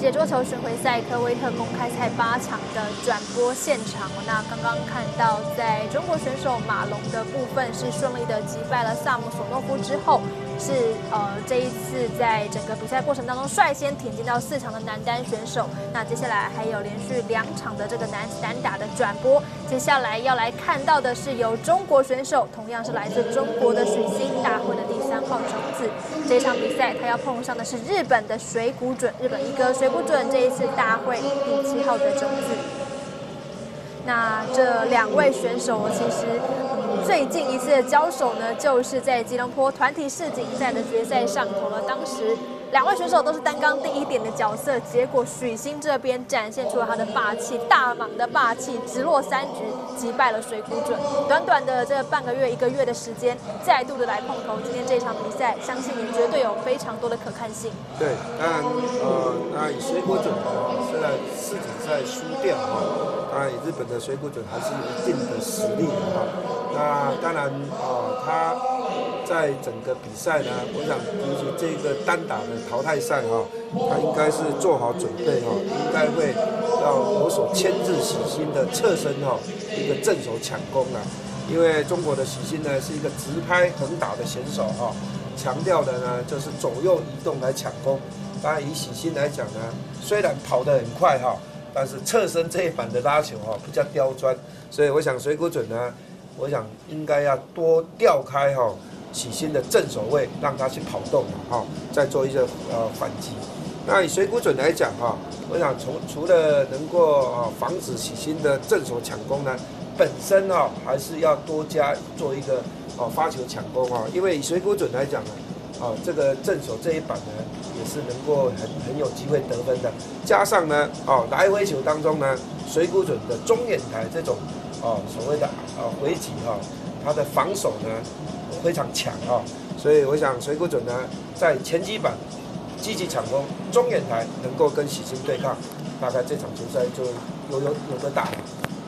界桌球巡回赛科威特公开赛8场的转播现场，那刚刚看到，在中国选手马龙的部分是顺利的击败了萨姆索诺夫之后，是这一次在整个比赛过程当中率先挺进到4强的男单选手。那接下来还有连续2场的这个男子单打的转播，接下来要来看到的是由中国选手，同样是来自中国的许昕，大会的第3号种子。这场比赛他要碰上的是日本的水谷隼，日本一哥水谷隼这一次大会第7号的种子。那这2位选手其实最近一次的交手呢，就是在吉隆坡团体世锦赛的决赛上头了。当时2位选手都是单杠第1点的角色，结果许昕这边展现出了他的霸气，大莽的霸气，直落3局击败了水谷隼。短短的这半个月、1个月的时间，再度的来碰头。今天这场比赛，相信也绝对有非常多的可看性。 对，当然那以水谷隼虽然世锦赛输掉当然以日本的水谷隼还是有一定的实力那当然他在整个比赛呢，我想尤其这个单打的淘汰赛他应该是做好准备应该会要有所牵制许昕的侧身一个正手抢攻因为中国的许昕呢是一个直拍横打的选手强调的呢就是左右移动来抢攻。当然以许昕来讲呢，虽然跑得很快但是侧身这一板的拉球比较刁钻，所以我想水谷隼呢，我想应该要多调开许昕的正手位，让他去跑动再做一些反击。那以水谷隼来讲我想除了能够防止许昕的正手抢攻呢，本身还是要多加做一个发球抢攻因为以水谷隼来讲呢这个正手这一板呢，也是能够很有机会得分的。加上呢，来回球当中呢，水谷隼的中远台这种所谓的回击他的防守呢非常强所以我想水谷隼呢在前击板积极抢攻，中远台能够跟许昕对抗，大概这场球赛就有得打了。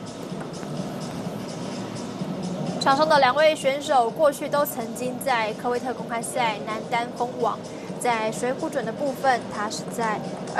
场上的2位选手过去都曾经在科威特公开赛男单封王。在水谷隼的部分，他是在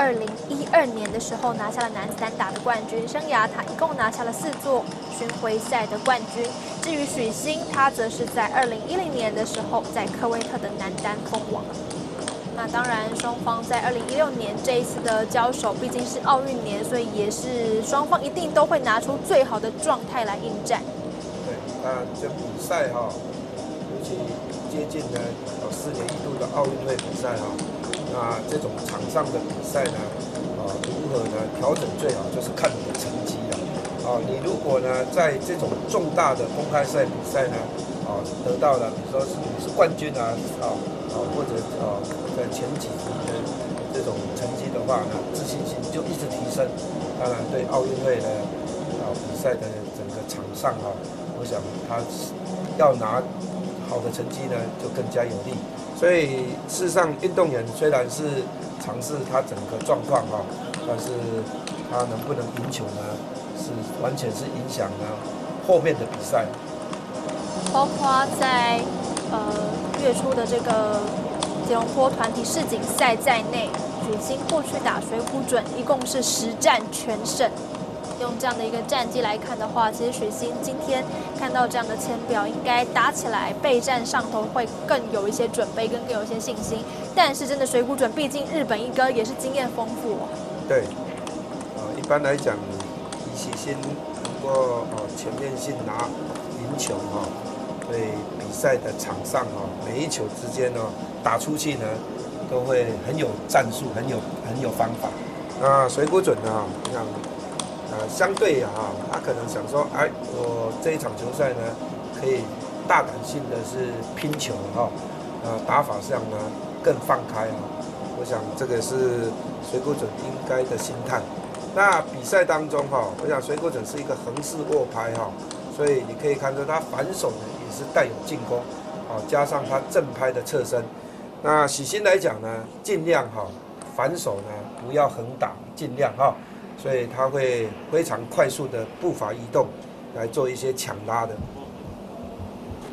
2012年的时候拿下了男子单打的冠军，生涯他一共拿下了4座巡回赛的冠军。至于许昕，他则是在2010年的时候在科威特的男单封王。那当然，双方在2016年这一次的交手，毕竟是奥运年，所以也是双方一定都会拿出最好的状态来应战。 这比赛尤其接近呢4年1度的奥运会比赛那这种场上的比赛呢如何呢调整最好就是看你的成绩你如果呢在这种重大的公开赛比赛呢得到了比如说你是冠军或者在前几名的这种成绩的话呢，自信心就一直提升。当然对奥运会的比赛的整个场上我想他要拿好的成绩呢，就更加有利。所以事实上，运动员虽然是尝试他整个状况但是他能不能赢球呢，是完全是影响呢后面的比赛。 包括在月初的这个吉隆坡团体世锦赛在内，许昕过去打水谷隼一共是10战全胜。用这样的一个战绩来看的话，其实许昕今天看到这样的签表，应该打起来备战上头会更有一些准备，更有一些信心。但是真的水谷隼，毕竟日本一哥也是经验丰富对，一般来讲，以许昕能够全面性拿赢球对比赛的场上每一球之间打出去呢，都会很有战术，很有方法。那水谷隼呢，像相对他可能想说，我这一场球赛呢，可以大胆性的是拼球打法上呢更放开我想这个是水谷隼应该的心态。那比赛当中我想水谷隼是一个横式握拍所以你可以看出他反手呢也是带有进攻加上他正拍的侧身。那许昕来讲呢，尽量反手呢不要横打，尽量所以他会非常快速的步伐移动来做一些抢拉的。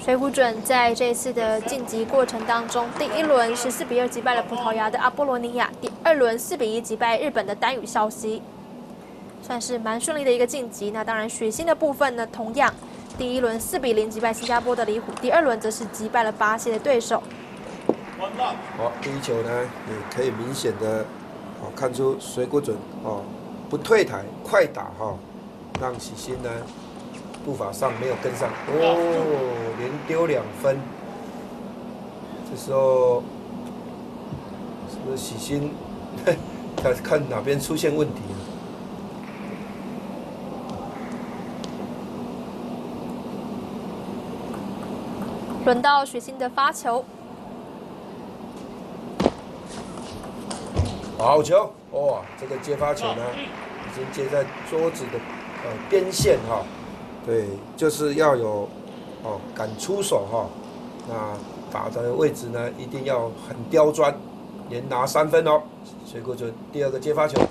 水谷隼在这次的晋级过程当中，第一轮是4-2击败了葡萄牙的阿波罗尼亚，第二轮4-1击败日本的丹羽孝希，算是蛮顺利的一个晋级。那当然，许昕的部分呢，同样第一轮4-0击败新加坡的李虎，第二轮则是击败了巴西的对手。 好，第一球呢，也可以明显的看出水谷隼不退台，快打让许昕呢步伐上没有跟上，连丢2分。这时候是不是许昕在看哪边出现问题了？ 轮到许昕的发球， 好球！哇，这个接发球呢，已经接在桌子的边线对，就是要有敢出手那打的位置呢一定要很刁钻，连拿3分哦。水谷隼第二个接发球。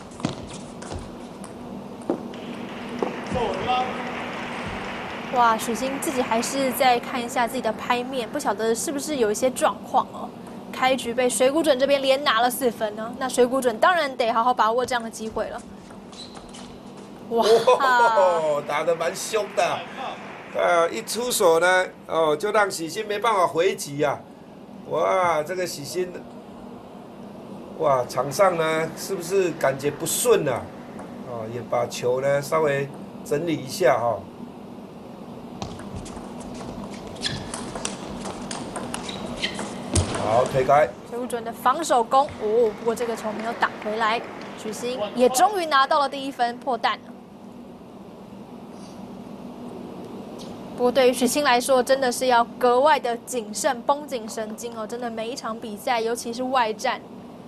哇，许昕自己还是再看一下自己的拍面，不晓得是不是有一些状况哦。开局被水谷隼这边连拿了4分呢，那水谷隼当然得好好把握这样的机会了。哇， 打得蛮凶的，一出手呢，就让许昕没办法回击啊。哇，这个许昕，哇，场上呢是不是感觉不顺啊？也把球呢稍微整理一下好，推开。 水谷隼的防守攻，不过这个球没有挡回来，许昕也终于拿到了第1分，破蛋了。不过对于许昕来说，真的是要格外的谨慎，绷紧神经哦。真的每一场比赛，尤其是外战。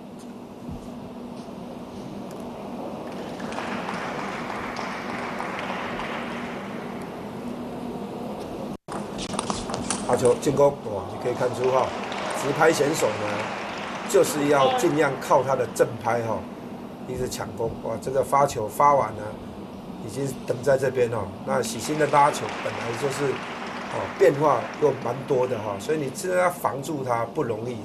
发球进攻，哇，你可以看出直拍选手呢，就是要尽量靠他的正拍一直抢攻。哇，这个发球发完呢，已经等在这边那许昕的拉球本来就是变化又蛮多的所以你真的要防住他不容易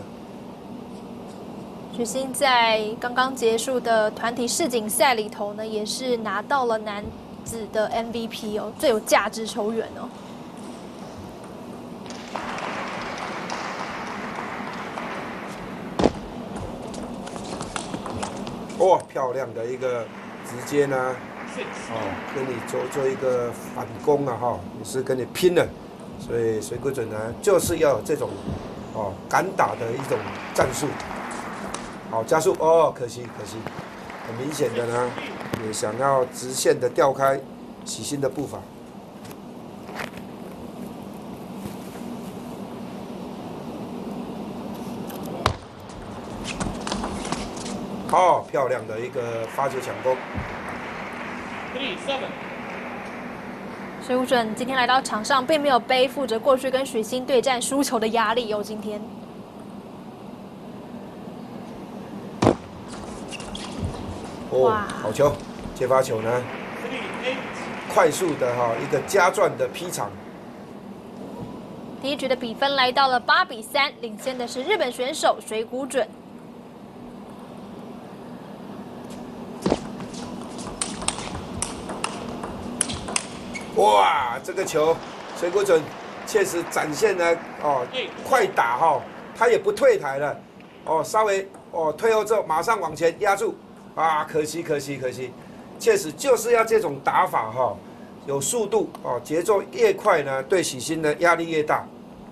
许昕在刚刚结束的团体世锦赛里头呢，也是拿到了男子的 MVP 最有价值球员哇，漂亮的一个直接呢，跟你做一个反攻也是跟你拼了。所以水谷隼呢，就是要有这种敢打的一种战术。好，加速可惜，很明显的呢，也想要直线的调开许昕的步伐。漂亮的一个发球抢攻。 水谷隼今天来到场上，并没有背负着过去跟许昕对战输球的压力今天。 好球！接发球呢，快速的一个加转的劈场。 第一局的比分来到了8-3，领先的是日本选手水谷隼。 哇，这个球水谷隼确实展现了快打他也不退台了稍微退后之后马上往前压住可惜，确实就是要这种打法有速度节奏越快呢，对许昕的压力越大。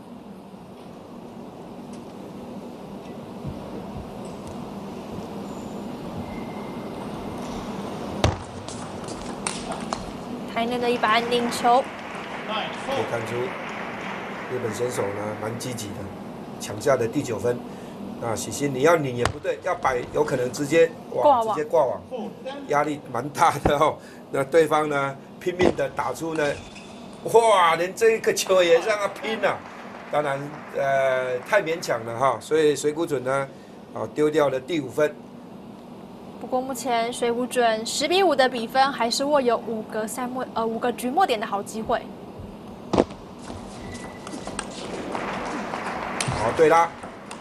台内的一把安定球， 可以看出日本选手呢蛮积极的，抢下的第9分。那许昕你要拧也不对，要摆有可能直接直接挂网，压力蛮大的那对方呢拼命的打出呢，连这个球也让他拼了，当然太勉强了所以水谷隼呢丢掉了第5分。 不过目前水谷隼10-5的比分，还是握有5个局末点的好机会。 好对拉，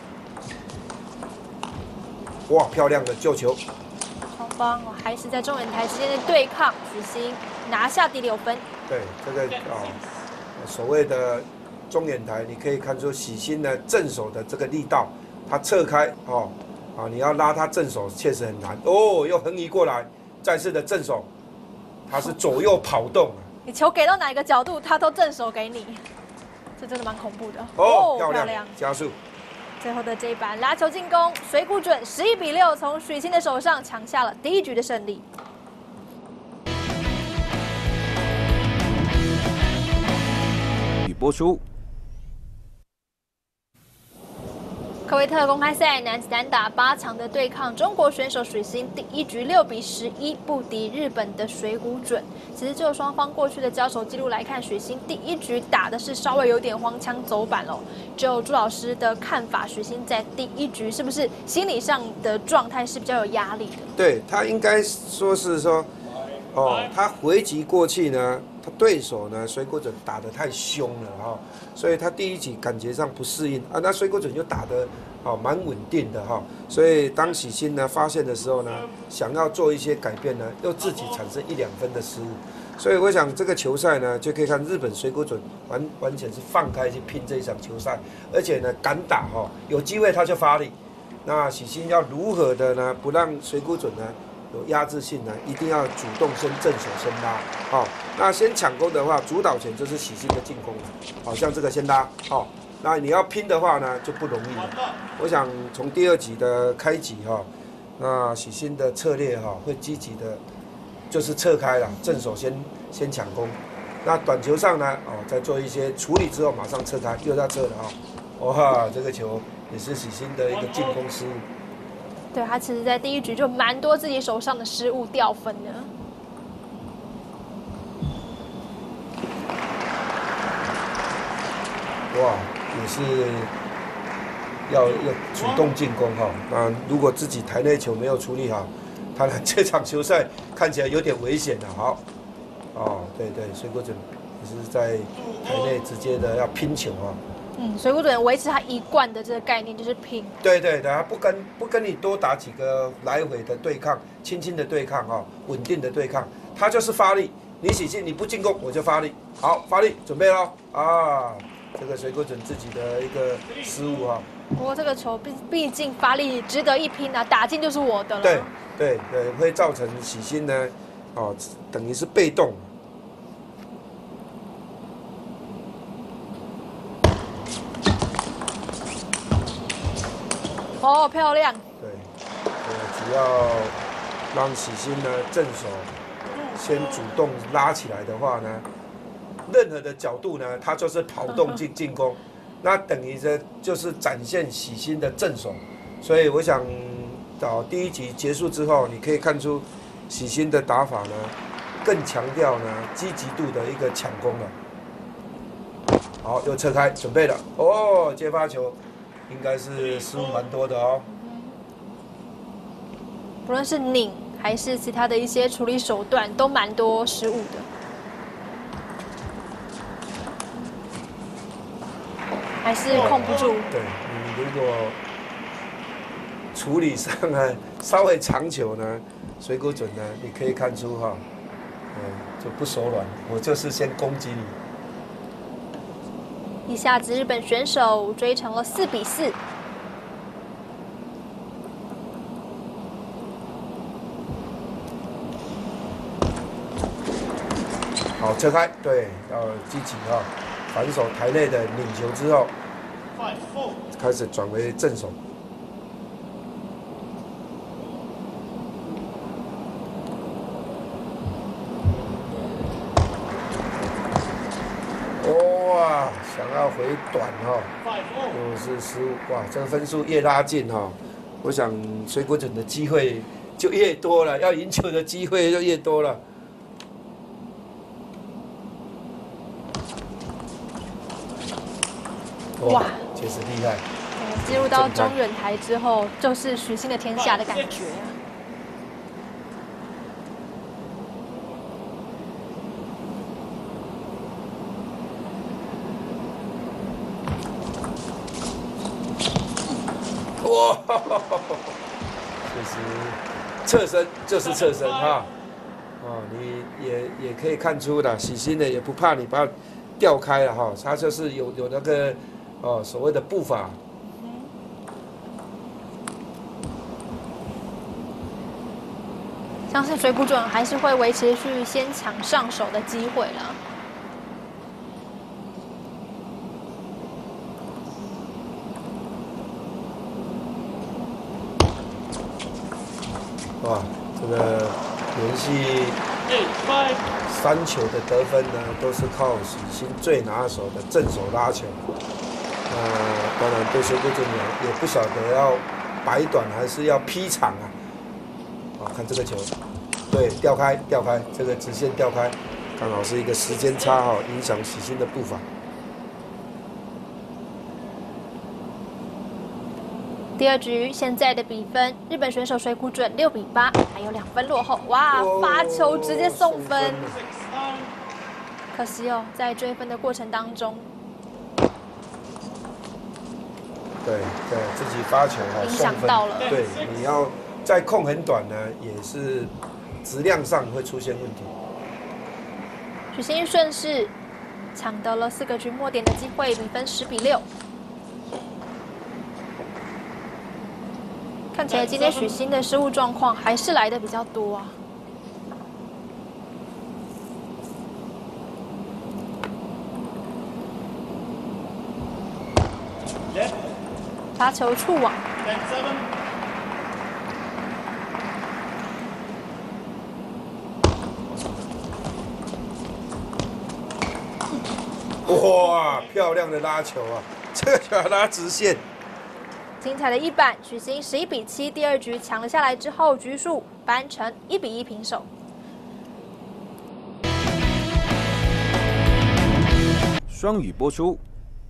哇，漂亮的救球。 双方还是在中远台之间的对抗，许昕拿下第6分。 对，这个所谓的中远台，你可以看出许昕的正手的这个力道，他侧开你要拉他正手确实很难哦，又横移过来，再次的正手，他是左右跑动。 你球给到哪一个角度，他都正手给你，这真的蛮恐怖的。 漂亮，加速。 最后的这一板拉球进攻，水谷隼11比6从许昕的手上抢下了第1局的胜利。 播出。 科威特公开赛男子单打8场的对抗，中国选手许昕第1局6比11不敌日本的水谷隼。其实就双方过去的交手记录来看，许昕第1局打的是稍微有点荒腔走板喽。就朱老师的看法，许昕在第1局是不是心理上的状态是比较有压力的？ 对他应该说是说，他回击过去呢，他对手呢水谷隼打得太凶了所以他第1局感觉上不适应那水谷隼又打得蛮稳定的所以当许昕呢发现的时候呢，想要做一些改变呢，又自己产生1、2分的失误，所以我想这个球赛呢，就可以看日本水谷隼完全是放开去拼这一场球赛，而且呢敢打有机会他就发力。那许昕要如何的呢，不让水谷隼呢有压制性呢？一定要主动先正手先拉那先抢攻的话，主导权就是许昕的进攻了像这个先拉那你要拼的话呢，就不容易了。我想从第2局的开局那许昕的策略会积极的，就是侧开了，正手先抢攻。那短球上呢再做一些处理之后，马上侧开，又在侧了哇，这个球也是许昕的一个进攻失误。 对他其实，在第1局就蛮多自己手上的失误掉分的。 哇，也是要主动进攻那如果自己台内球没有处理好，当然这场球赛看起来有点危险了。对，水谷隼也是在台内直接的要拼球水谷隼维持他一贯的这个概念，就是拼。对， 他不跟你多打几个来回的对抗，轻轻的对抗稳定的对抗，他就是发力。你许昕你不进攻，我就发力。好，发力，准备咯这个水谷隼自己的一个失误不过这个球毕竟发力值得一拼打进就是我的了。 对，会造成许昕呢等于是被动。 漂亮。 对，只要让许昕呢正手先主动拉起来的话呢，任何的角度呢，他就是跑动进攻，那等于着就是展现许昕的正手。所以我想第1局结束之后，你可以看出许昕的打法呢，更强调呢积极度的一个抢攻了。好，又侧开，准备了接发球。应该是失误蛮多的不论是拧还是其他的一些处理手段，都蛮多失误的。还是控不住。 对，你如果处理上呢稍微长球呢，水谷隼呢，你可以看出就不手软，我就是先攻击你。 一下子日本选手追成了4比4。 好，侧开，对，要积极反手台内的拧球之后，开始转为正手。想要回短又是失误。哇，这个分数越拉近我想水谷隼的机会就越多了，要赢球的机会就越多了。哇，确实厉害。 进入到中远台之后，就是许昕的天下的感觉。 其实侧身就是侧身哈。哦，你也可以看出的，喜新呢也不怕你把它调开了哈，他就是有那个所谓的步伐。 相信水谷准还是会维持去先抢上手的机会了。 哇，这个连续3球的得分呢，都是靠喜新最拿手的正手拉球。当然对水谷准也不晓得要摆短还是要劈长啊。看这个球，对，调开，这个直线调开，刚好是一个时间差哈，影响喜新的步伐。 第二局现在的比分，日本选手水谷准6比8，还有2分落后。哇，发球直接送分，可惜哦，在追分的过程当中， 对，自己发球哈， 影响到了。 对，你要再控很短呢，也是质量上会出现问题。 许昕顺势抢得了4个局末点的机会，比分10比6。看起来今天许昕的失误状况还是来的比较多啊。发球触网。 哇，漂亮的拉球啊！这个球要拉直线。 精彩的一板，许昕11比7，第二局抢了下来之后，局数扳成1比1平手。 双语播出。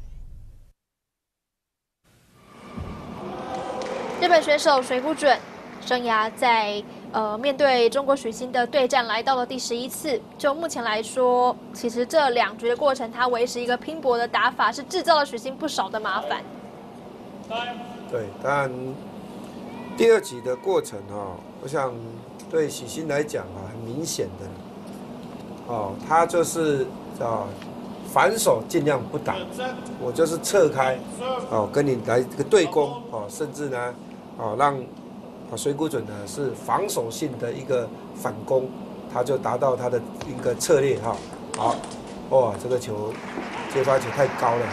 日本选手水谷准生涯在面对中国许昕的对战来到了第11次。就目前来说，其实这2局的过程，他维持一个拼搏的打法，是制造了许昕不少的麻烦。 对，当然第二局的过程我想对许昕来讲很明显的他就是反手尽量不打，我就是侧开跟你来一个对攻甚至呢让水谷准呢是防守性的一个反攻，他就达到他的一个策略好，哇，这个球接发球太高了。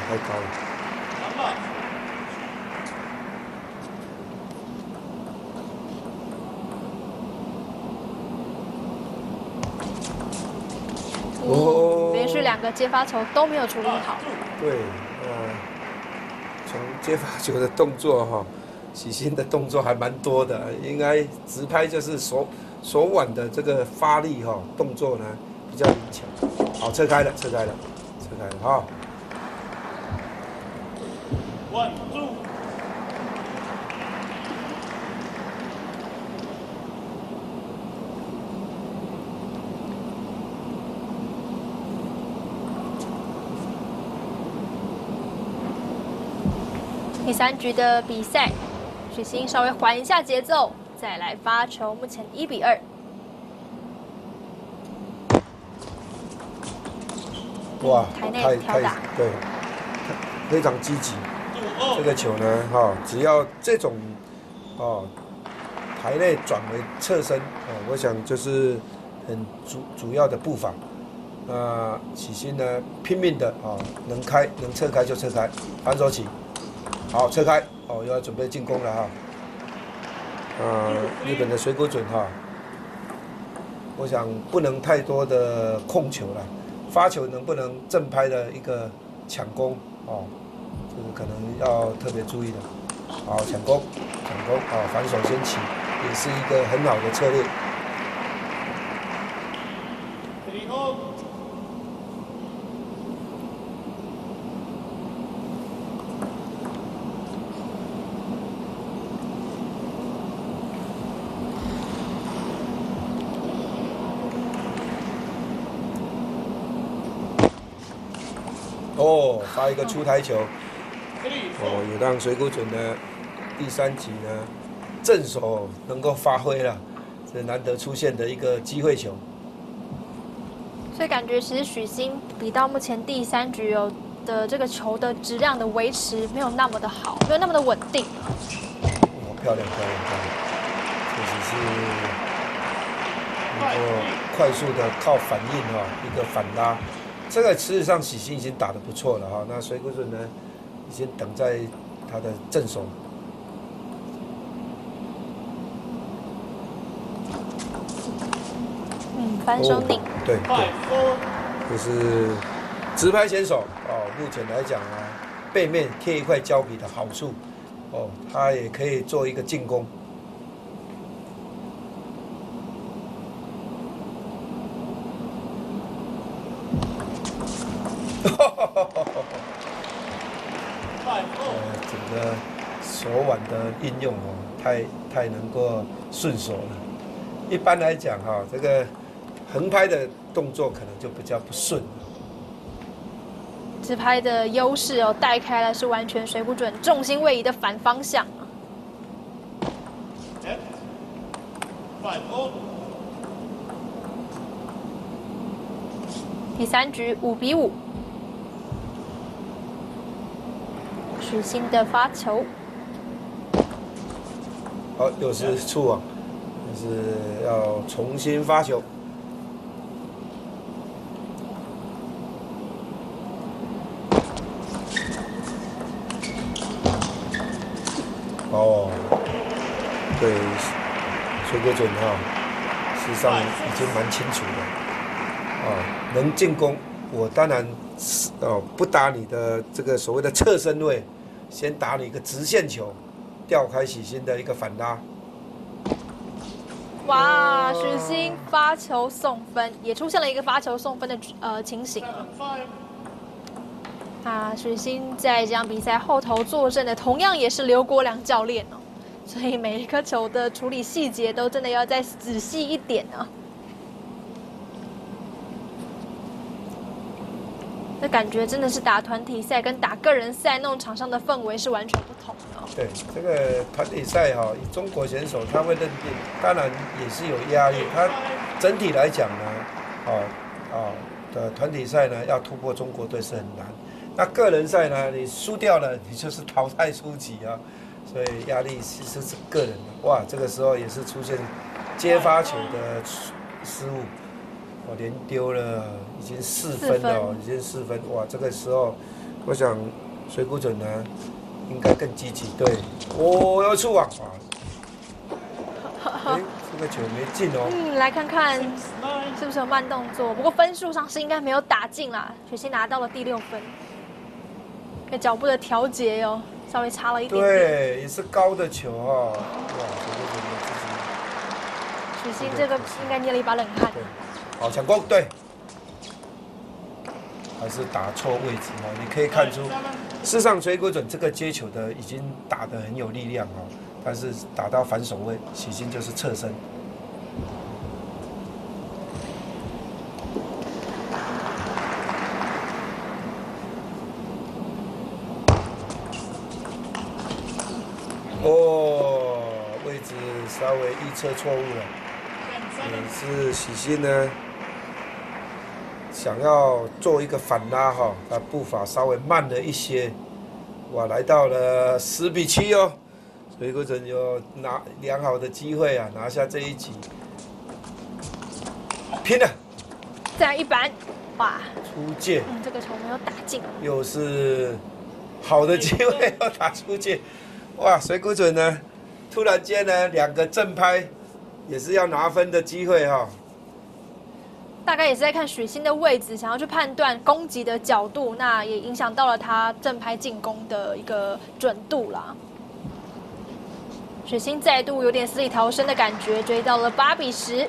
连续2个接发球都没有处理好。 对，从接发球的动作许昕的动作还蛮多的，应该直拍就是手腕的这个发力动作呢比较灵巧。好，侧开了哈。1、2。 第3局的比赛，许昕稍微缓一下节奏，再来发球，目前1比2。 哇， 台内挑打， 对，非常积极。这个球呢，只要这种台内转为侧身我想就是很主要的步伐。许昕呢，拼命的能侧开就侧开，反手起。好，侧开又要准备进攻了日本的水谷准我想不能太多的控球了，发球能不能正拍的一个抢攻这个可能要特别注意的。好，抢攻反手先起，也是一个很好的策略。发一个出台球，也让水谷准呢第3局呢，正手能够发挥了，这难得出现的一个机会球。 所以感觉其实许昕比到目前第3局的这个球的质量的维持没有那么的好，没有那么的稳定。 漂亮，确实是能够快速的靠反应一个反拉。这个事实上许昕已经打得不错了那水谷隼呢，已经等在他的正手。 反手拧。 对，就是直拍选手目前来讲背面贴一块胶皮的好处他也可以做一个进攻。整个手腕的应用太能够顺手了。一般来讲这个横拍的动作可能就比较不顺。 直拍的优势带开了是完全水谷隼重心位移的反方向。第3局5-5，许昕的发球。 好，又是触网，就是要重新发球。对，水谷隼事实上已经蛮清楚的能进攻，我当然不打你的这个所谓的侧身位，先打你一个直线球，调开许昕的一个反拉。 哇，许昕发球送分，也出现了一个发球送分的情形。许昕在这场比赛后头坐镇的，同样也是刘国梁教练所以每一颗球的处理细节都真的要再仔细一点这感觉真的是打团体赛跟打个人赛那种场上的氛围是完全不同的对，这个团体赛以中国选手他会认定，当然也是有压力。他整体来讲呢，的团体赛呢要突破中国队是很难。那个人赛呢，你输掉了，你就是淘汰出局所以压力其实是个人的。哇，这个时候也是出现接发球的失误，连丢了已经4分了已经4分。哇，这个时候我想水谷隼呢应该更积极。对，要触网这个球没进来看看是不是有慢动作。不过分数上是应该没有打进啦。许昕拿到了第6分，脚步的调节稍微差了一点点。 对，也是高的球哇， 许昕这个应该捏了一把冷汗。 好，抢攻，对，还是打错位置你可以看出，事实上水谷隼这个接球的已经打得很有力量但是打到反手位，许昕就是侧身。位置稍微预测错误了，是许昕呢想要做一个反拉他步伐稍微慢了一些，哇，来到了10-7水谷隼有拿良好的机会拿下这一局，拼了， 再来一板，哇， 出界， 这个球没有打进， 又是好的机会要打出界，哇，水谷隼呢突然间呢2个正拍，也是要拿分的机会大概也是在看许昕的位置，想要去判断攻击的角度，那也影响到了他正拍进攻的一个准度啦。许昕再度有点死里逃生的感觉，追到了8-10。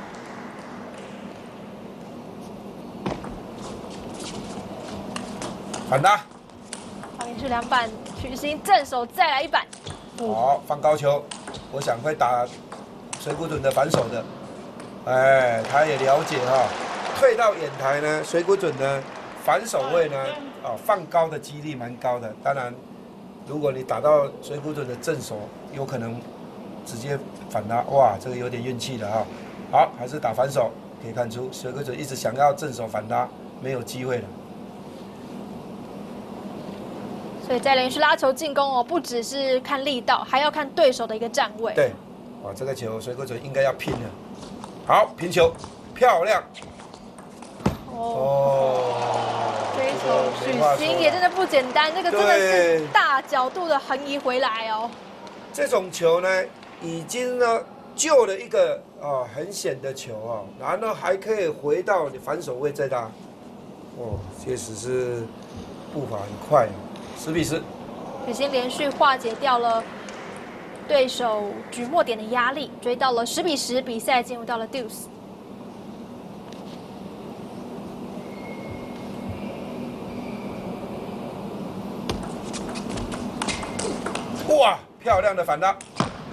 反拉， 连续2板，许昕正手再来一板。 好，放高球，我想会打水谷隼的反手的。他也了解退到眼台呢，水谷隼呢反手位呢放高的几率蛮高的。当然， 如果你打到水谷隼的正手，有可能直接反拉，哇，这个有点运气了哈。好，还是打反手，可以看出水谷隼一直想要正手反拉，没有机会了。 所以在连续拉球进攻哦，不只是看力道，还要看对手的一个站位。 对，哇，这个球水谷隼应该要拼了。好，平球，漂亮。 这一球许昕也真的不简单，这个真的是大角度的横移回来哦。 这种球呢，已经呢救了一个很险的球啊，然后还可以回到你反手位再打。确实是步伐很快，10比10。 许昕连续化解掉了对手局末点的压力，追到了10比10，比赛进入到了 deuce。 哇，漂亮的反拉！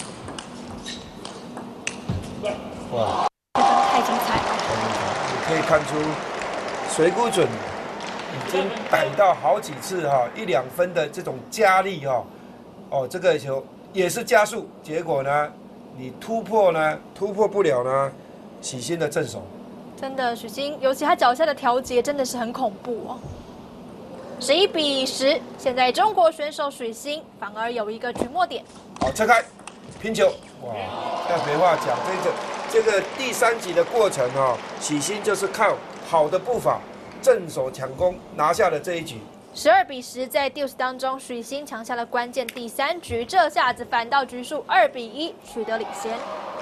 哇， 太精彩了！ 你可以看出水谷隼已经逮到好几次1-2分的这种加力这个球也是加速，结果呢，你突破不了呢，许昕的正手。 真的，许昕尤其他脚下的调节真的是很恐怖哦。11比10，现在中国选手许昕反而有一个局末点。 好，拆开，拼球，哇！那没话讲，这个第3局的过程许昕就是靠好的步伐、正手抢攻拿下了这一局。 12比10，在 deuce 当中，许昕抢下了关键第3局，这下子反倒局数2比1，取得领先。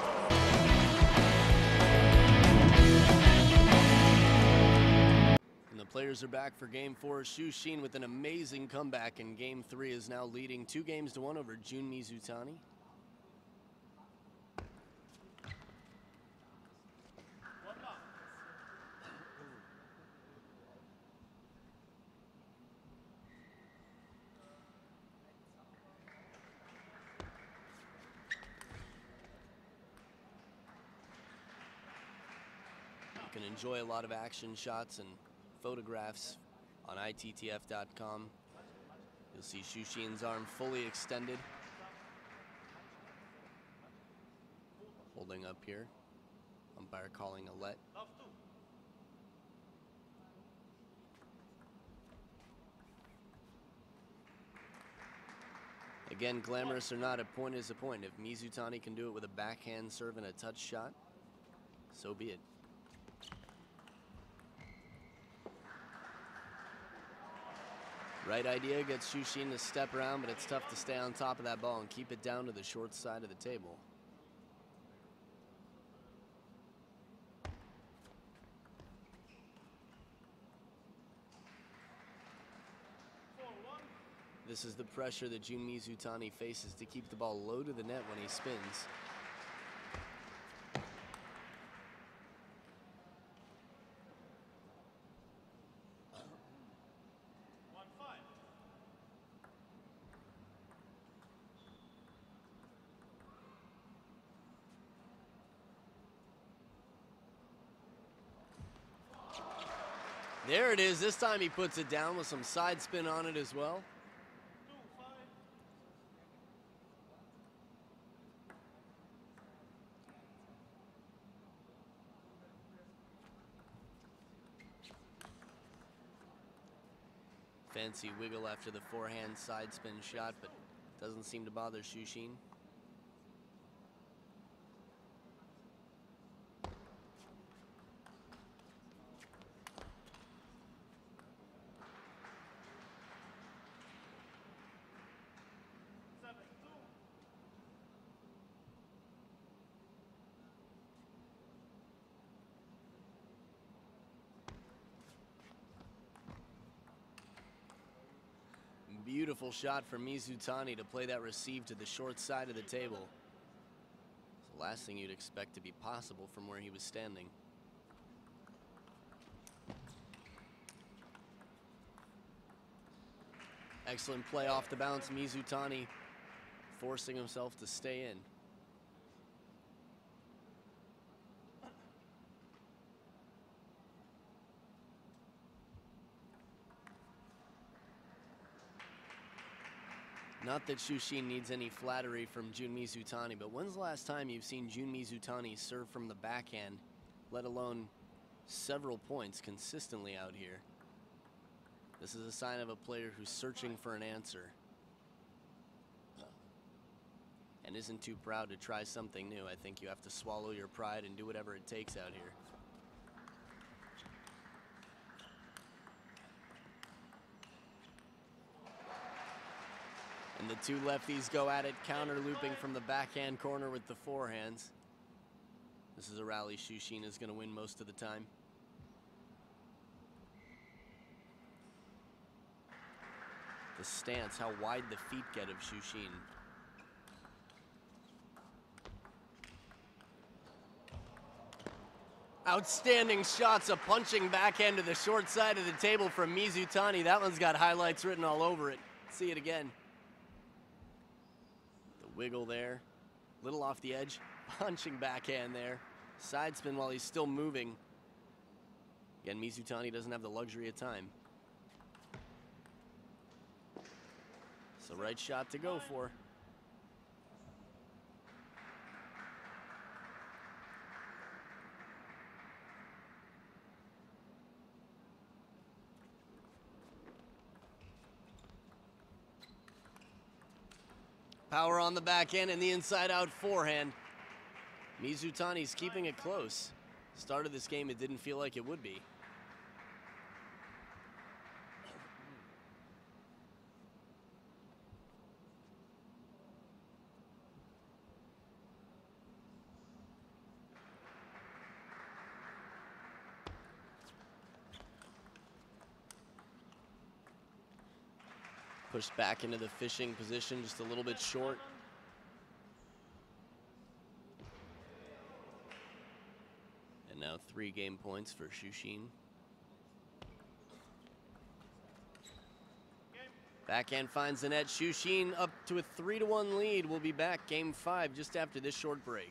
Players are back for Game 4. Xu Xin with an amazing comeback in Game 3 is now leading 2 games to 1 over Jun Mizutani. You can enjoy a lot of action shots and photographs on ITTF.com. You'll see Xu Xin's arm fully extended, holding up here. Umpire calling a let. Again, glamorous or not, a point is a point. If Mizutani can do it with a backhand serve and a touch shot, so be it. Right idea gets Xu Xin to step around, but it's tough to stay on top of that ball and keep it down to the short side of the table. This is the pressure that Jun Mizutani faces to keep the ball low to the net when he spins. There it is. This time he puts it down with some side spin on it as well. Fancy wiggle after the forehand side spin shot, but doesn't seem to bother Xu Xin. Beautiful shot from Mizutani to play that receive to the short side of the table. It's the last thing you'd expect to be possible from where he was standing. Excellent play off the bounce. Mizutani forcing himself to stay in. Not that Shushin needs any flattery from Jun Mizutani, but when's the last time you've seen Jun Mizutani serve from the backhand, let alone several points consistently out here? This is a sign of a player who's searching for an answer and isn't too proud to try something new. I think you have to swallow your pride and do whatever it takes out here. And the two lefties go at it, counter looping from the backhand corner with the forehands. This is a rally Shushin is going to win most of the time. The stance, how wide the feet get of Shushin. Outstanding shots, a punching backhand to the short side of the table from Mizutani. That one's got highlights written all over it. See it again. The wiggle there, little off the edge, punching backhand there. Side spin while he's still moving. Again, Mizutani doesn't have the luxury of time. It's the right shot to go for. Power on the back end and the inside out forehand. Mizutani's keeping it close. Start of this game, it didn't feel like it would be. Pushed back into the fishing position, just a little bit short. And now 3 game points for Shushin. Backhand finds the net. Shushin up to a 3-1 lead. We'll be back game 5 just after this short break.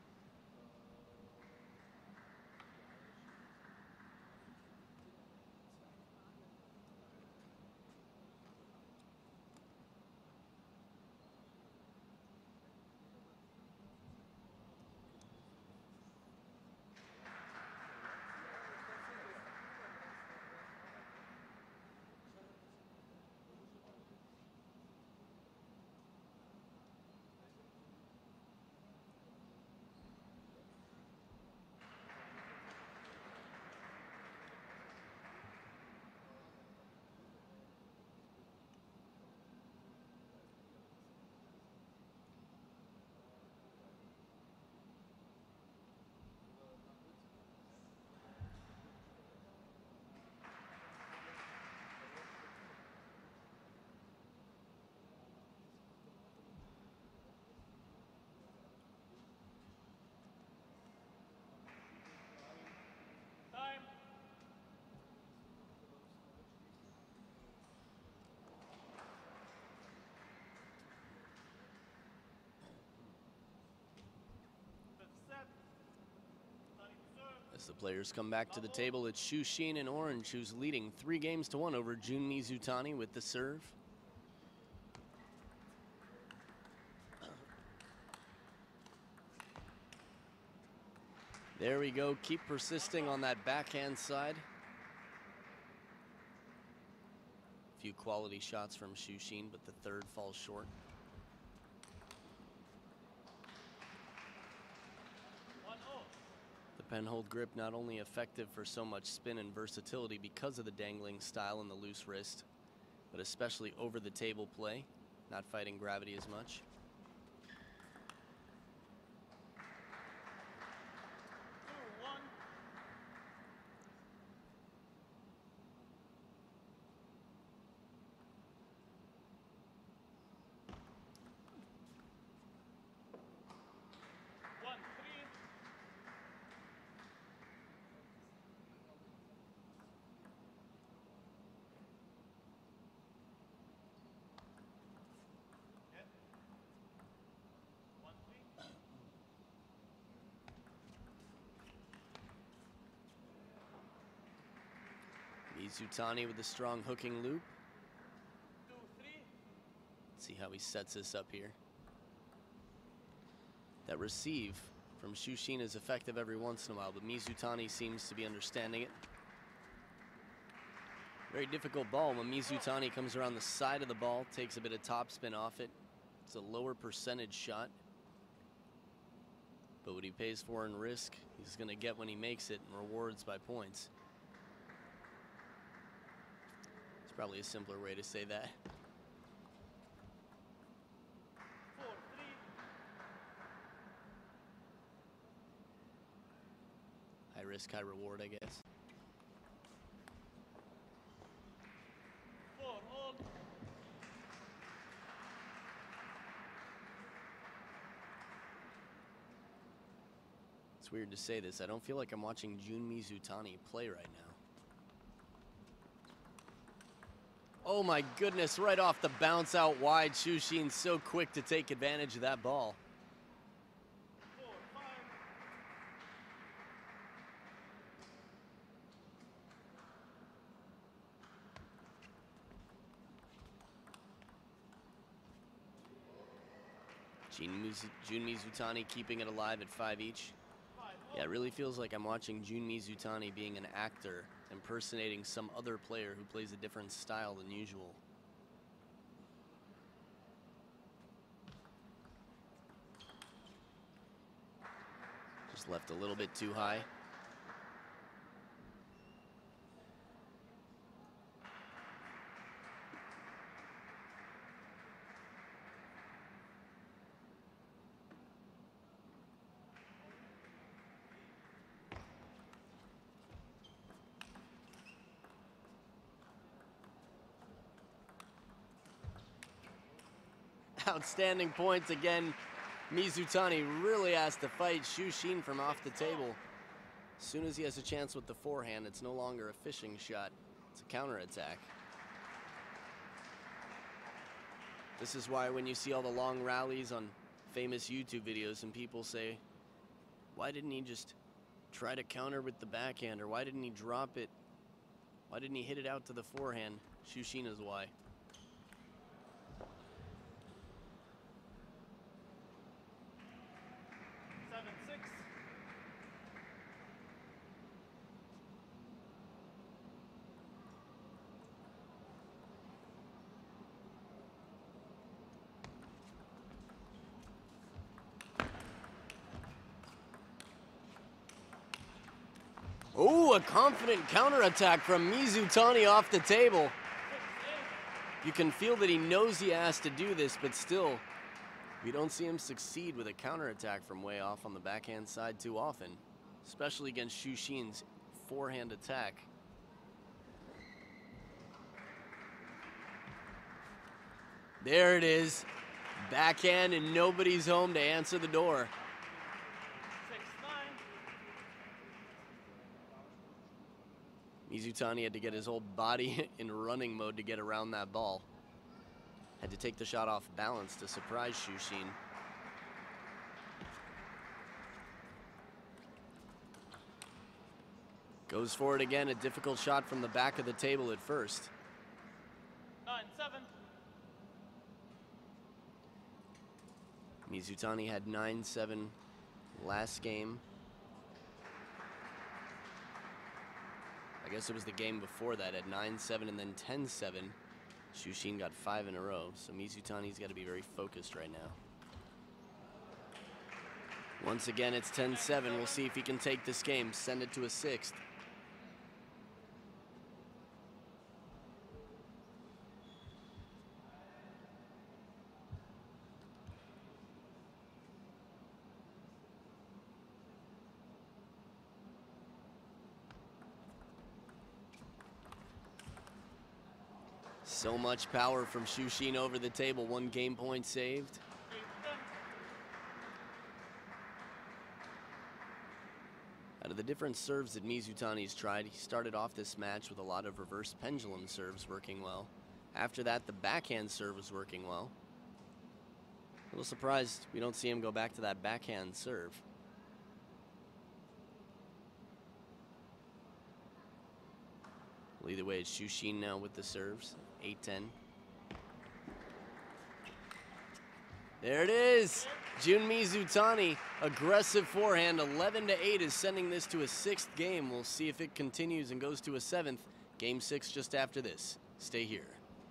As the players come back to the table, it's Shushin in orange who's leading 3-1 over Jun Mizutani with the serve. There we go, keep persisting on that backhand side. A few quality shots from Shushin, but the third falls short. Penhold grip not only effective for so much spin and versatility because of the dangling style and the loose wrist, but especially over the table play, not fighting gravity as much. Mizutani with a strong hooking loop. See how he sets this up here. That receive from Shushin is effective every once in a while, but Mizutani seems to be understanding it. Very difficult ball when Mizutani comes around the side of the ball, takes a bit of topspin off it. It's a lower percentage shot. But what he pays for in risk, he's going to get when he makes it, and rewards by points. It's probably a simpler way to say that. High risk, high reward, I guess. It's weird to say this. I don't feel like I'm watching Jun Mizutani play right now. Oh my goodness, right off the bounce out wide. Shushin so quick to take advantage of that ball. Jun Mizutani keeping it alive at 5 each. Yeah, it really feels like I'm watching Jun Mizutani being an actor, impersonating some other player who plays a different style than usual. Just left a little bit too high. Outstanding points again. Mizutani really has to fight Shushin from off the table. As soon as he has a chance with the forehand, it's no longer a fishing shot. It's a counterattack. This is why when you see all the long rallies on famous YouTube videos and people say, why didn't he just try to counter with the backhand, or why didn't he drop it? Why didn't he hit it out to the forehand? Shushin is why. Oh, a confident counterattack from Mizutani off the table. You can feel that he knows he has to do this, but still, we don't see him succeed with a counterattack from way off on the backhand side too often, especially against Shushin's forehand attack. There it is. Backhand, and nobody's home to answer the door. Mizutani had to get his whole body in running mode to get around that ball. Had to take the shot off balance to surprise Shushin. Goes for it again, a difficult shot from the back of the table at first. 9-7. Mizutani had 9-7 last game. I guess it was the game before that at 9-7 and then 10-7. Shushin got 5 in a row, so Mizutani's got to be very focused right now. Once again, it's 10-7. We'll see if he can take this game, send it to a 6th. So much power from Shushin over the table. 1 game point saved. Out of the different serves that Mizutani's tried, he started off this match with a lot of reverse pendulum serves working well. After that, the backhand serve was working well. A little surprised we don't see him go back to that backhand serve. Well, either way, it's Shushin now with the serves. 8-10. There it is. Jun Mizutani, aggressive forehand, 11-8 is sending this to a 6th game. We'll see if it continues and goes to a 7th. Game 6 just after this. Stay here.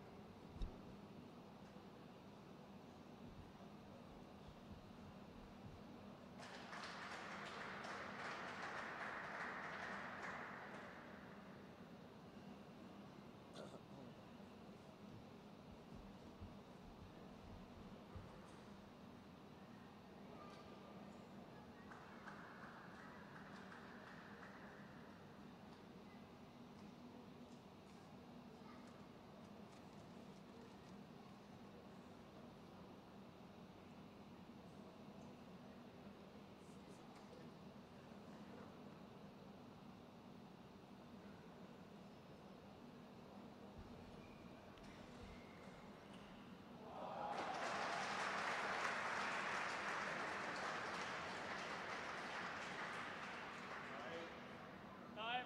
Time.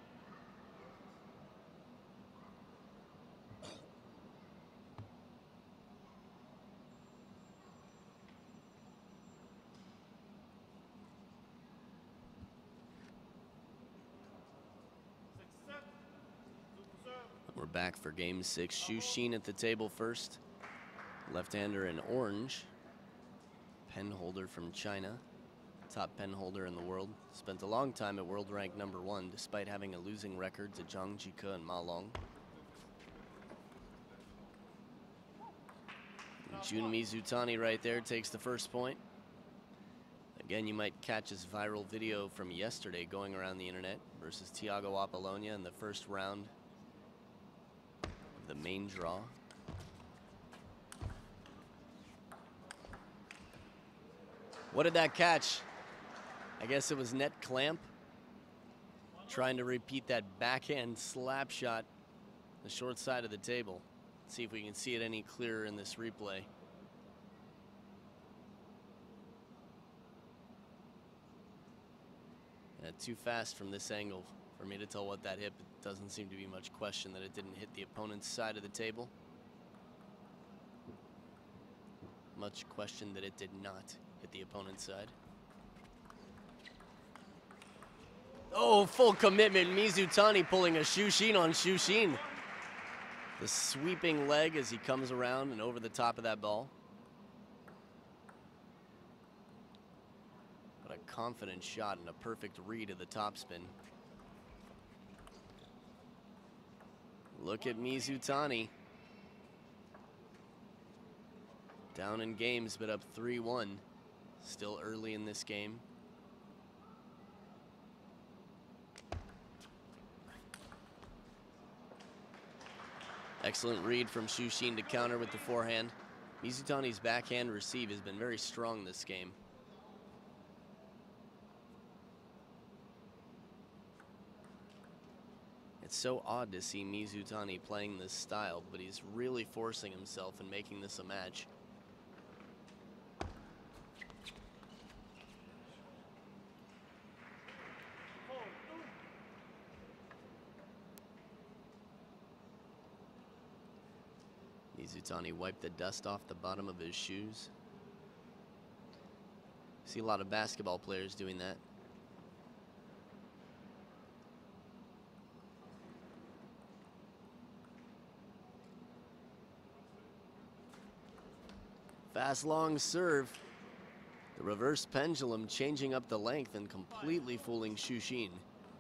Success. Super serve. We're back for game 6. Xu Xin at the table first. Left-hander in orange. Pen holder from China. Top pen holder in the world. Spent a long time at world rank #1 despite having a losing record to Zhang Jike and Ma Long. And Jun Mizutani right there takes the first point. Again, you might catch his viral video from yesterday going around the internet versus Thiago Apollonia in the first round of the main draw. What did that catch? I guess it was net clamp. Trying to repeat that backhand slap shot, the short side of the table. Let's see if we can see it any clearer in this replay. Too fast from this angle for me to tell what that hit. It doesn't seem to be much question that it didn't hit the opponent's side of the table. Much question that it did not hit the opponent's side. Oh, full commitment. Mizutani pulling a Xu Xin on Xu Xin. The sweeping leg as he comes around and over the top of that ball. But a confident shot and a perfect read of the topspin. Look at Mizutani. Down in games, but up 3-1. Still early in this game. Excellent read from Xu Xin to counter with the forehand. Mizutani's backhand receive has been very strong this game. It's so odd to see Mizutani playing this style, but he's really forcing himself and making this a match. Mizutani wiped the dust off the bottom of his shoes. See a lot of basketball players doing that. Fast long serve. The reverse pendulum changing up the length and completely fooling Xu Xin.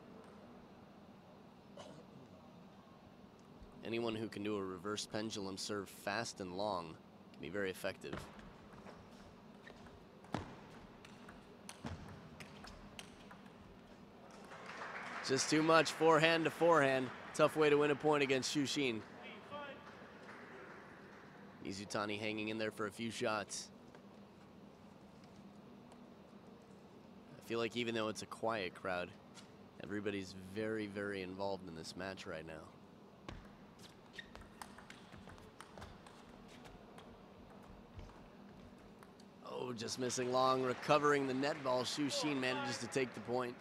Anyone who can do a reverse pendulum serve fast and long can be very effective. Just too much forehand to forehand. Tough way to win a point against Xu Xin. Mizutani hanging in there for a few shots. I feel like even though it's a quiet crowd, everybody's very, very involved in this match right now. Oh, just missing long, recovering the net ball. Xu Xin manages to take the point.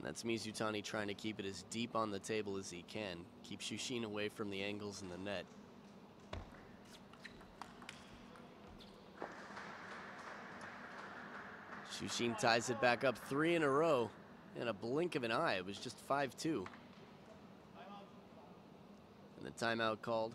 And that's Mizutani trying to keep it as deep on the table as he can. Keep Shushin away from the angles in the net. Shushin ties it back up 3 in a row. In a blink of an eye, it was just 5-2. And the timeout called.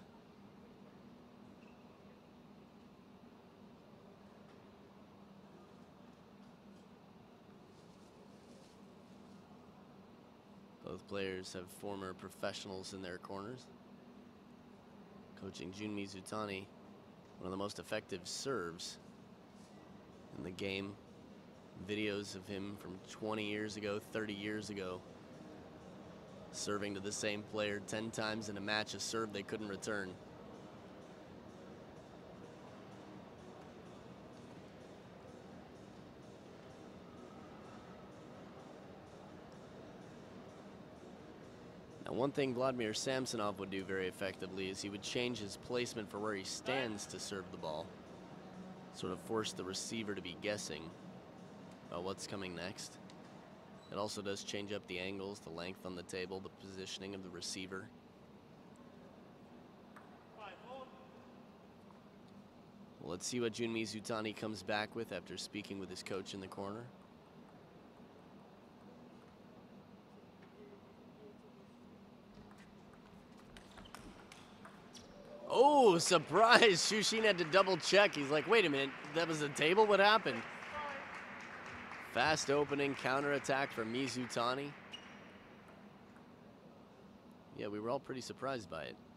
Both players have former professionals in their corners. Coaching Jun Mizutani, one of the most effective serves in the game. Videos of him from 20 years ago, 30 years ago, serving to the same player 10 times in a match, a serve they couldn't return. Now, one thing Vladimir Samsonov would do very effectively is he would change his placement for where he stands to serve the ball, sort of force the receiver to be guessing about what's coming next. It also does change up the angles, the length on the table, the positioning of the receiver. Well, let's see what Jun Mizutani comes back with after speaking with his coach in the corner. Oh, surprise! Shushin had to double check. He's like, wait a minute, that was a table? What happened? Fast opening counterattack from Mizutani. Yeah, we were all pretty surprised by it.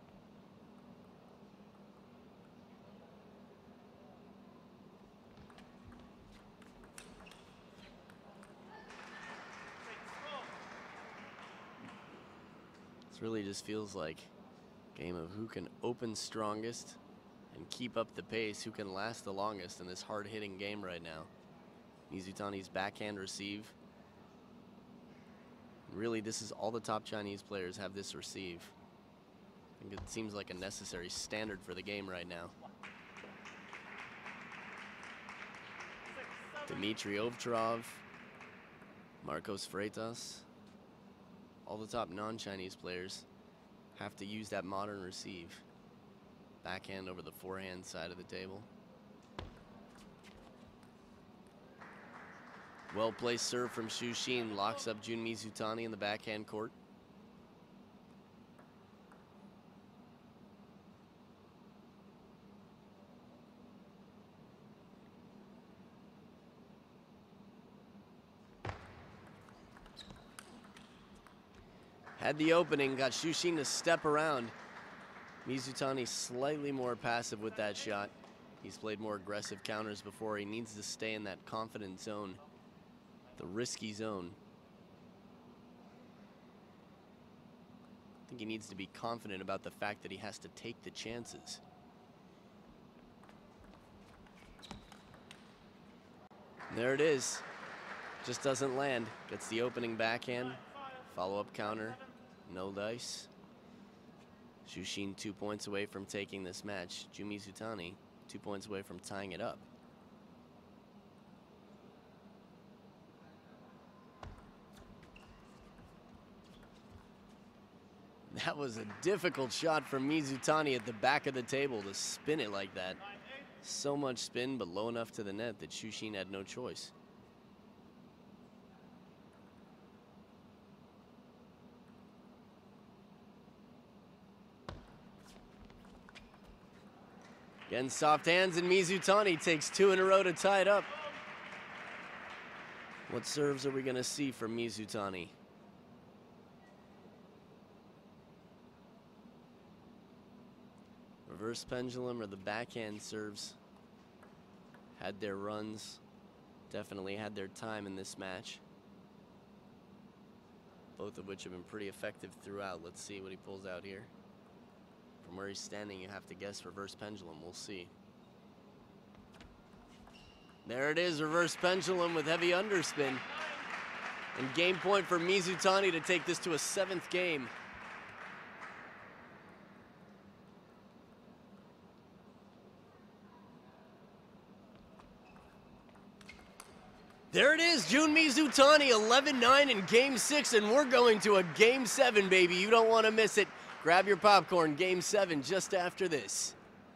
This really just feels like a game of who can open strongest and keep up the pace, who can last the longest in this hard-hitting game right now. Mizutani's backhand receive. Really, this is all the top Chinese players have this receive. I think it seems like a necessary standard for the game right now. Dmitry Ovcharov, Marcos Freitas, all the top non-Chinese players have to use that modern receive. Backhand over the forehand side of the table. Well-placed serve from Shushin locks up Jun Mizutani in the backhand court. Had the opening, got Shushin to step around. Mizutani slightly more passive with that shot. He's played more aggressive counters before. He needs to stay in that confident zone, the risky zone. I think he needs to be confident about the fact that he has to take the chances. There it is. Just doesn't land. Gets the opening backhand. Follow-up counter. No dice. Shushin 2 points away from taking this match. Jun Mizutani 2 points away from tying it up. That was a difficult shot from Mizutani at the back of the table to spin it like that. So much spin, but low enough to the net that Shushin had no choice. Again, soft hands, and Mizutani takes 2 in a row to tie it up. What serves are we going to see from Mizutani? Reverse pendulum or the backhand serves had their runs, definitely had their time in this match. Both of which have been pretty effective throughout. Let's see what he pulls out here. From where he's standing, you have to guess reverse pendulum. We'll see. There it is, reverse pendulum with heavy underspin. And game point for Mizutani to take this to a 7th game. There it is, Jun Mizutani 11-9 in Game 6, and we're going to a Game 7, baby. You don't want to miss it. Grab your popcorn, Game 7 just after this.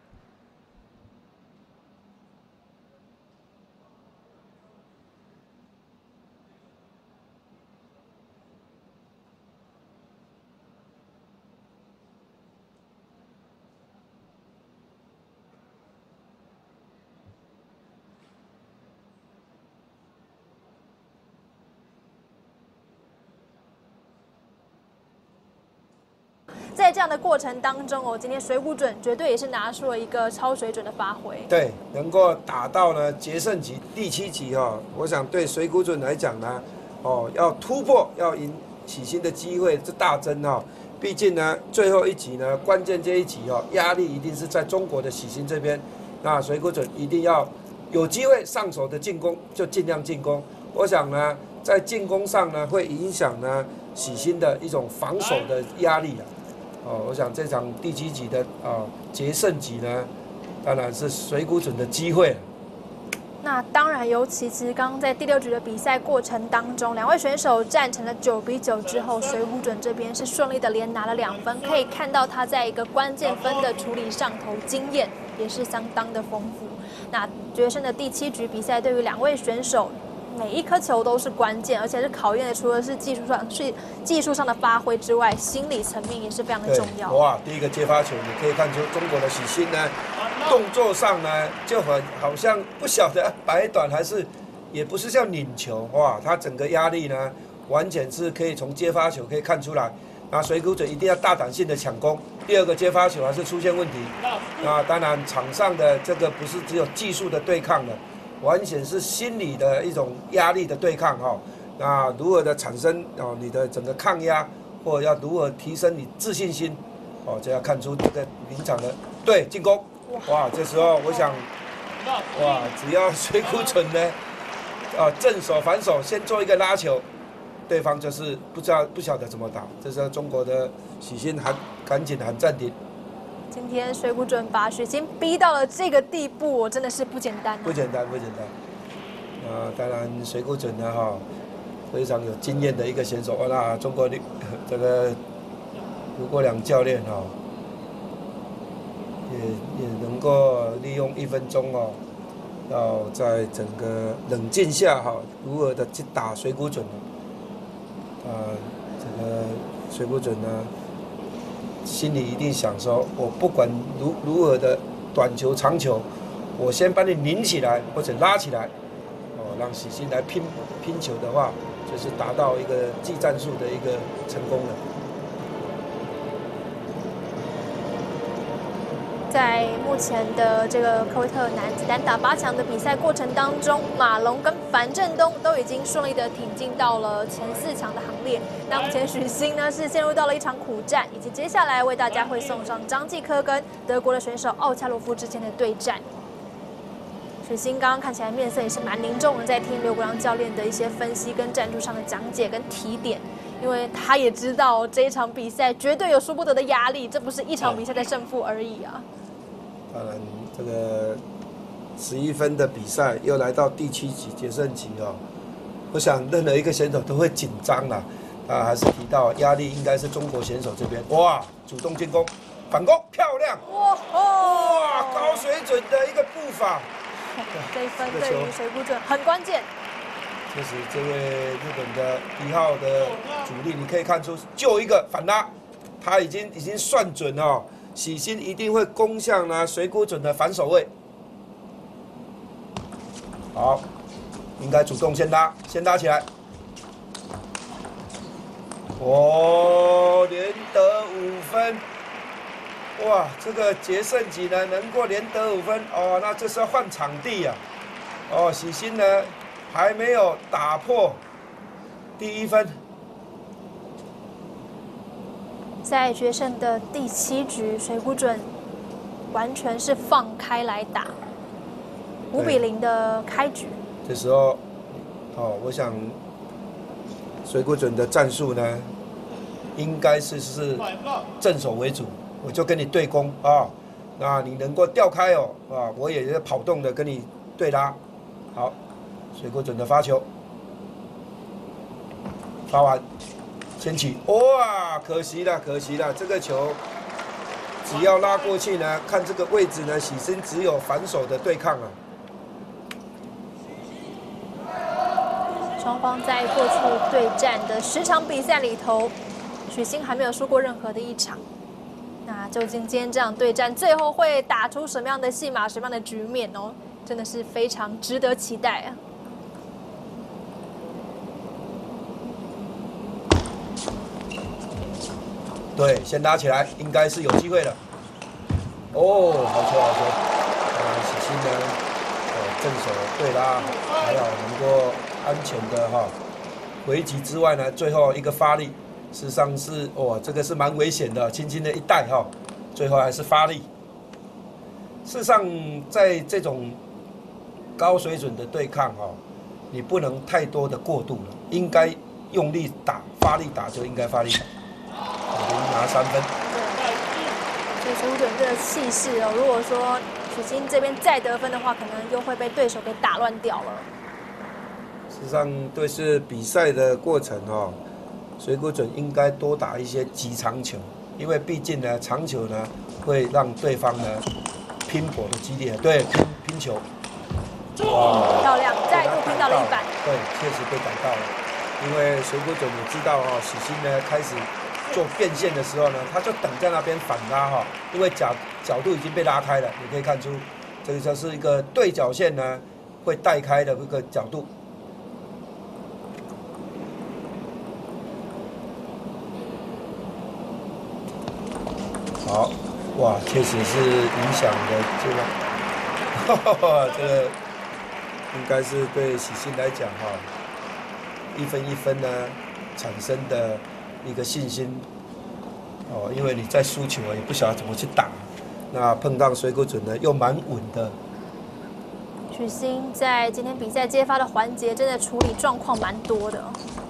在这样的过程当中哦，今天水谷隼绝对也是拿出了一个超水准的发挥。 对，能够打到呢决胜局第7局哦，我想对水谷隼来讲呢，哦要突破要赢喜新的机会是大增哦。毕竟呢最后一局呢关键这一局哦，压力一定是在中国的喜新这边，那水谷隼一定要有机会上手的进攻就尽量进攻。我想呢在进攻上呢会影响呢喜新的一种防守的压力啊。哦，我想这场第7局的决胜局呢，当然是水谷隼的机会。 那当然，尤其其实刚刚在第6局的比赛过程当中，两位选手战成了9-9之后，水谷隼这边是顺利的连拿了2分，可以看到他在一个关键分的处理上头经验也是相当的丰富。那决胜的第7局比赛，对于两位选手。每一颗球都是关键，而且是考验的，除了是技术上的发挥之外，心理层面也是非常的重要。 哇，第一个接发球，你可以看出中国的喜新呢，动作上呢就好像不晓得摆短还是，也不是像拧球，哇，他整个压力呢，完全是可以从接发球可以看出来。那水谷隼一定要大胆性的抢攻，第2个接发球还是出现问题。那当然场上的这个不是只有技术的对抗了。完全是心理的一种压力的对抗哈，那如何的产生你的整个抗压，或者要如何提升你自信心，就要看出这个临场的对进攻。哇，这时候我想，哇，只要水谷隼呢，正手反手先做一个拉球，对方就是不晓得怎么打。这时候中国的喜新赶紧喊暂停。 今天水谷隼把许昕逼到了这个地步，我真的是不简单。 不简单。当然水谷隼呢非常有经验的一个选手。那中国这个卢国良教练也能够利用1分钟要在整个冷静下如何的去打水谷隼。这个水谷隼呢。心里一定想说，我不管如何的短球、长球，我先把你拧起来或者拉起来，让喜新来拼球的话，就是达到一个技战术的一个成功了。 在目前的这个科威特男子单打8强的比赛过程当中，马龙跟樊振东都已经顺利的挺进到了前4强的行列。那目前许昕呢是陷入到了一场苦战，以及接下来为大家会送上张继科跟德国的选手奥恰洛夫之间的对战。许昕刚刚看起来面色也是蛮凝重的，在听刘国梁教练的一些分析跟战术上的讲解跟提点。因为他也知道这一场比赛绝对有输不得的压力，这不是一场比赛的胜负而已啊。 当然，这个11分的比赛又来到第7局决胜局我想任何一个选手都会紧张啦。还是提到压力应该是中国选手这边。哇，主动进攻，反攻漂亮！哇，高水准的一个步伐。 这一分对于水谷隼很关键。 确实，这位日本的1号的主力，你可以看出就一个反拉，他已经算准喜新一定会攻向水谷隼的反手位。好，应该主动先拉起来。连得5分。哇，这个决胜局呢能够连得5分那这是要换场地啊。喜新呢还没有打破第1分。 在决胜的第7局，水谷隼完全是放开来打，5-0的开局。 这时候，我想水谷隼的战术呢，应该是正手为主，我就跟你对攻那你能够调开我也是跑动的跟你对拉。好，水谷隼的发球， 发完，牵起，哇，可惜了，可惜了，这个球只要拉过去呢，看这个位置呢，喜新只有反手的对抗啊。 双方在过去对战的10场比赛里头，许昕还没有输过任何的一场。那究竟今天这场对战最后会打出什么样的戏码、什么样的局面哦？真的是非常值得期待啊！ 对，先拉起来，应该是有机会的。哦，好球好球！喜新呢，正手对拉，还好能够安全的回击之外呢，最后一个发力，事实上是这个是蛮危险的，轻轻的一带最后还是发力。事实上，在这种高水准的对抗你不能太多的过度了，应该用力打，发力打就应该发力打。拿3分。 对，所以水谷隼这个气势哦，如果说许昕这边再得分的话，可能又会被对手给打乱掉了。 事实上，对是比赛的过程水谷隼应该多打一些急长球，因为毕竟呢，长球呢会让对方呢拼搏的激烈，对，拼球。 哇，漂亮，再度拼到了100。 对，确实被逮到了，因为水谷隼也知道许昕呢开始做变线的时候呢，他就等在那边反拉因为角度已经被拉开了，你可以看出这个就是一个对角线呢会带开的一个角度。好，哇，确实是影响的这个应该是对喜新来讲一分一分呢产生的一个信心因为你在输球也不晓得怎么去打，那碰到水谷隼呢又蛮稳的。 许昕在今天比赛接发的环节，真的处理状况蛮多的。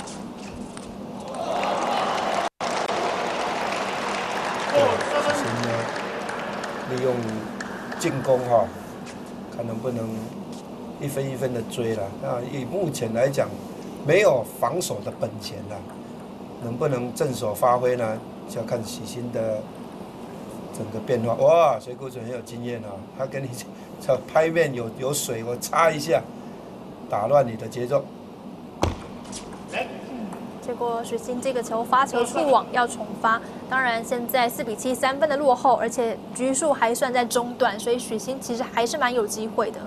许昕呢利用进攻看能不能一分一分的追了。那以目前来讲，没有防守的本钱了，能不能正手发挥呢？就要看许昕的整个变化。哇，水谷隼很有经验他跟你这拍面有水，我擦一下，打乱你的节奏。 结果许昕这个球发球触网要重发，当然现在4比73分的落后，而且局数还算在中段，所以许昕其实还是蛮有机会的。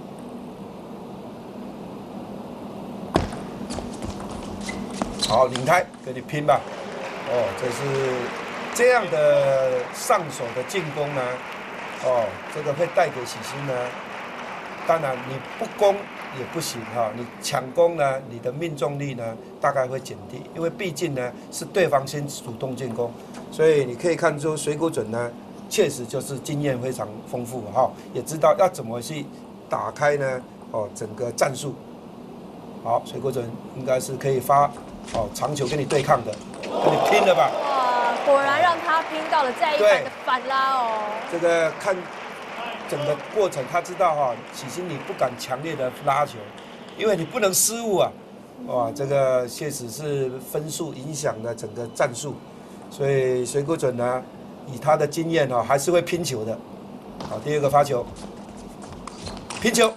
好，领开，跟你拼吧！这是这样的上手的进攻呢，这个会带给喜新呢。当然你不攻也不行你抢攻呢，你的命中率呢大概会减低，因为毕竟呢是对方先主动进攻，所以你可以看出水谷隼呢确实就是经验非常丰富也知道要怎么去打开呢整个战术。好，水谷隼应该是可以发长球跟你对抗的，跟你拼了吧！ 哇，果然让他拼到了再一板的反拉这个看整个过程，他知道喜新你不敢强烈的拉球，因为你不能失误啊！哇，这个确实是分数影响了整个战术，所以水谷隼呢，以他的经验还是会拼球的。好，第2个发球，拼球，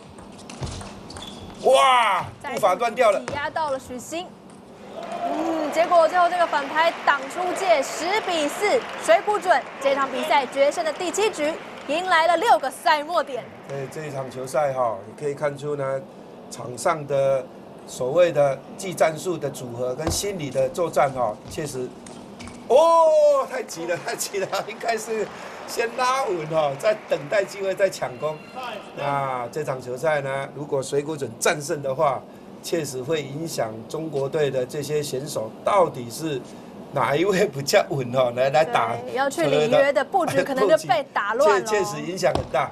哇，步伐乱掉了， 挤压到了许昕。结果最后这个反拍挡出界，10比4，水谷隼这场比赛决胜的第7局，迎来了6个赛末点。 对这一场球赛你可以看出呢，场上的所谓的技战术的组合跟心理的作战确实，太急了，太急了，应该是先拉稳再等待机会再抢攻。那这场球赛呢，如果水谷隼战胜的话，确实会影响中国队的这些选手到底是哪一位比较稳来打。 要去里约的布局可能就被打乱了。 确实影响很大。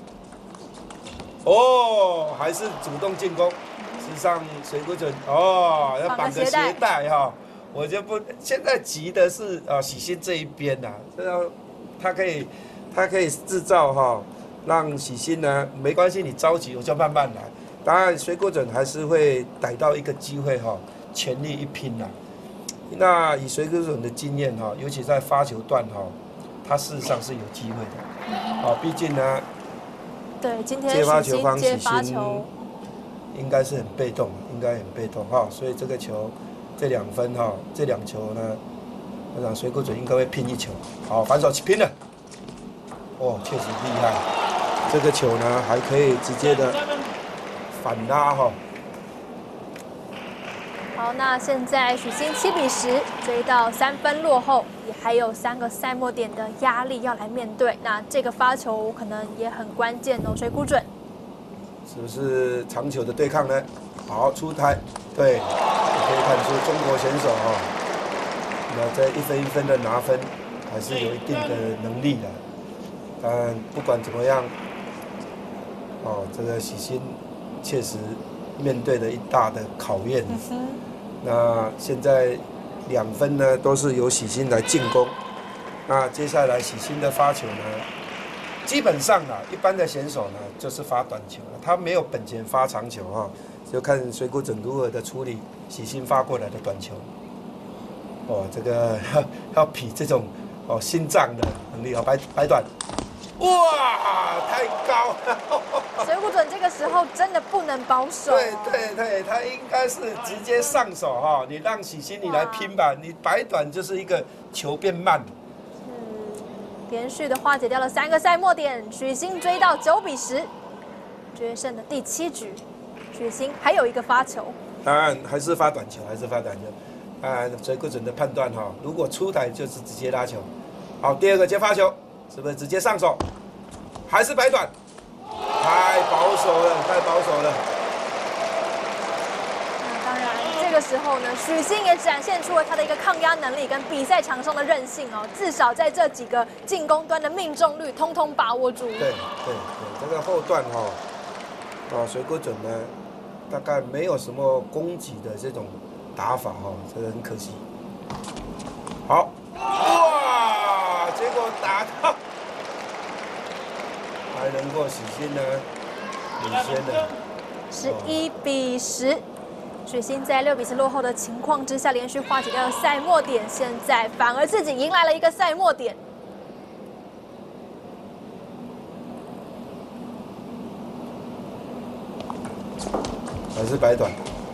还是主动进攻。事实上，水谷隼要绑个鞋带我就不现在急的是喜新这一边他可以制造让喜新呢没关系，你着急我就慢慢来。当然，水谷隼还是会逮到一个机会全力一拼那以水谷准的经验哈，尤其在发球段哈，他事实上是有机会的。啊，毕竟呢， 对，今天接发球方接许昕发球， 应该是很被动，应该很被动哈，所以这个球这2分哈，这2球呢，我想水谷准应该会拼1球。好，反手拼了，哦，确实厉害，这个球呢还可以直接的反拉哈。 好，那现在许昕7比10追到3分落后，也还有3个赛末点的压力要来面对。那这个发球可能也很关键哦，水谷准是不是长球的对抗呢？好，出台，对，可以看出中国选手哈，那这1分1分的拿分还是有一定的能力的。但不管怎么样，哦，这个许昕确实面对了一大的考验。那现在2分呢，都是由许昕来进攻。那接下来许昕的发球呢，基本上啊，一般的选手呢就是发短球了，他没有本钱发长球哈，就看水谷准如何的处理许昕发过来的短球。哦，这个要比这种心脏的能力啊，摆短。哇，太高了！ 水谷准这个时候真的不能保守、哦。 对，他应该是直接上手哈，你让许昕你来拼吧，你摆短就是一个球变慢。 连续的化解掉了3个赛末点，许昕追到9比10，决胜的第7局，许昕还有一个发球。 当然还是发短球，当然水谷准的判断哈，如果出台就是直接拉球。好，第2个接发球。是不是直接上手？还是摆短？太保守了。 那当然，这个时候呢，许昕也展现出了他的一个抗压能力跟比赛场上的韧性哦，至少在这几个进攻端的命中率通通把握住。 对，这个后段水谷准呢，大概没有什么攻击的这种打法哈，这个很可惜。好，哇，结果打到。还能够许昕呢领先的 11比10，许昕在6比10落后的情况之下，连续化解掉了赛末点，现在反而自己迎来了一个赛末点。 还是摆短，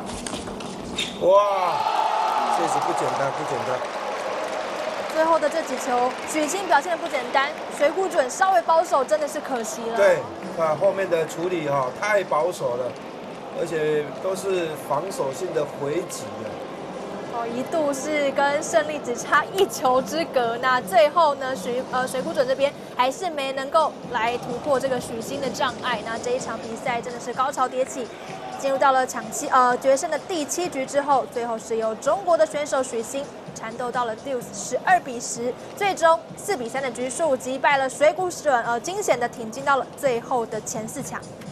哇，确实不简单。 最后的这几球，许昕表现的不简单，水谷准稍微保守，真的是可惜了。 对，后面的处理太保守了，而且都是防守性的回击了。 一度是跟胜利只差1球之隔。那最后呢，水谷准这边还是没能够来突破这个许昕的障碍。那这一场比赛真的是高潮迭起。进入到了决胜的第7局之后，最后是由中国的选手许昕缠斗到了第12比10，最终4比3的局数击败了水谷准，惊险的挺进到了最后的前4强。